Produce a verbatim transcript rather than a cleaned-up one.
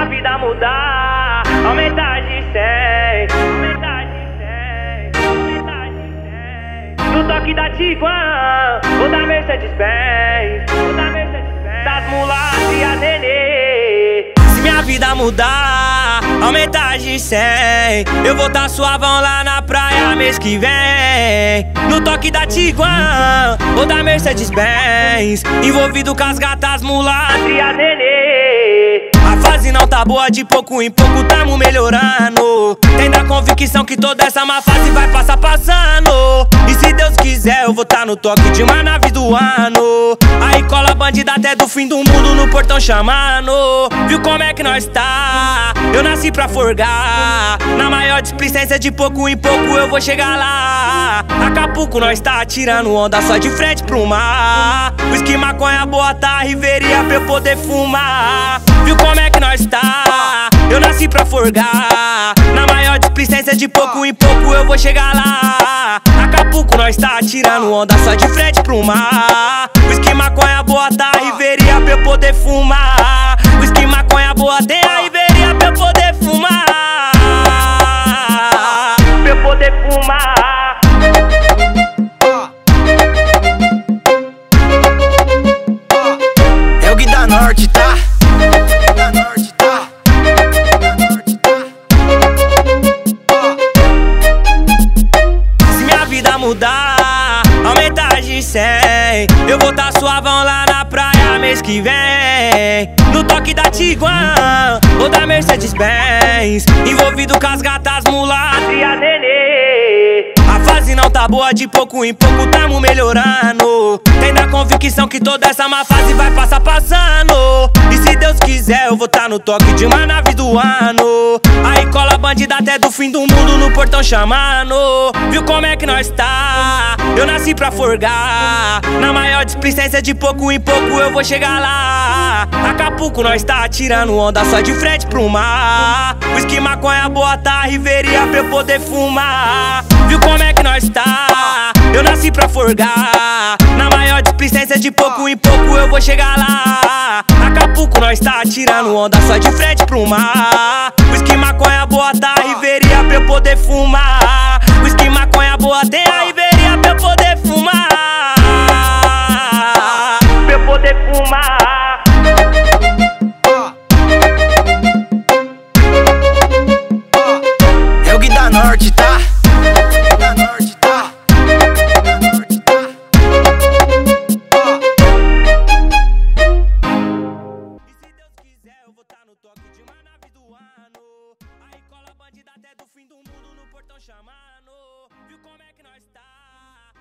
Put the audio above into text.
minha vida mudar, aumentar de cem, aumentar de cem, aumentar de cem. No toque da Tiguan, ou da Mercedes-Benz, ou da Mercedes-Benz, das mulatas e a Nenê. Se minha vida mudar, aumentar de cem, eu vou tá suavão lá na praia mês que vem. No toque da Tiguan, ou da Mercedes-Benz, envolvido com as gatas, mulatas e a Nenê. A fase não tá boa, de pouco em pouco tamo melhorando. Tendo a convicção que toda essa má fase vai passar passando. E se Deus quiser eu vou tá no toque de uma nave do ano. Aí cola bandida até do fim do mundo no portão chamando. Viu como é que nós tá? Eu nasci pra forgar. Na maior displicência, de pouco em pouco eu vou chegar lá. Acapulco nós tá tirando onda só de frente pro mar. Whisky, maconha, boa tá, riveria pra eu poder fumar. Viu como é que nós tá? Eu nasci pra forgar. Na maior displicência, de pouco em pouco eu vou chegar lá. Acapulco nós tá tirando onda só de frente pro mar. Whisky, maconha, boa tá, riveria pra eu poder fumar. Whisky, maconha, boa tem a riveria pra eu poder fumar. Pra eu poder fumar. É o Gui da Norte, tá? Da Norte, tá? Da Norte, tá? Se minha vida mudar, aumentar de cem, eu vou tá suavão lá na praia mês que vem. No toque da Tiguan, ou da Mercedes-Benz, envolvido com as gatas, mulatas e a Nenê. A fase não tá boa, de pouco em pouco tamo melhorando. Tendo a convicção que toda essa má fase vai passar passando. E se Deus quiser eu vou tá no toque de uma nave do ano. Aí cola bandida até do fim do mundo no portão chamando. Viu como é que nós tá? Eu nasci pra forgar. Na maior displicência, de pouco em pouco eu vou chegar lá. Acapulco nós tá tirando onda só de frente pro mar. Whisky, maconha, boa tá, riveria pra eu poder fumar. Viu como é que nós tá? Eu nasci pra forgar. Na maior displicência, de pouco em pouco eu vou chegar lá. Acapulco nós tá tirando onda só de frente pro mar. Whisky, maconha, boa tá, riveria pra eu poder fumar. Whisky, maconha, boa tem a riveria pra eu poder fumar. Pra eu poder fumar. É o Gui da Norte, tá? Da Norte, tá? Da Norte, tá? E se Deus quiser eu vou tá no toque de uma nave do ano. Aí cola bandida até do fim do mundo no portão chamando. Viu como é que nós tá?